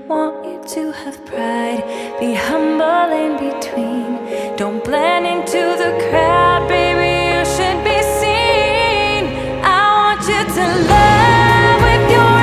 want you to have pride. Be humble in between. Don't blend into the crowd, baby, you should be seen. I want you to love with your